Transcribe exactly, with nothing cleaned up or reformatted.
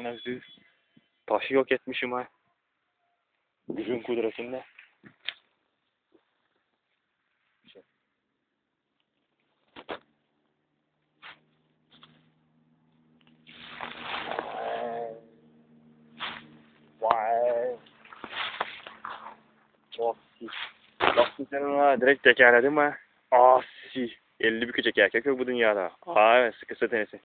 Anasız. Taşı yok etmişim ha. Gücün kudretinde. Vay. Asi. Baktın sen ona direkt tekerledin mi? Asi. elli bir küçük erkek yok bu dünyada. Aa evet sıkı tenisi.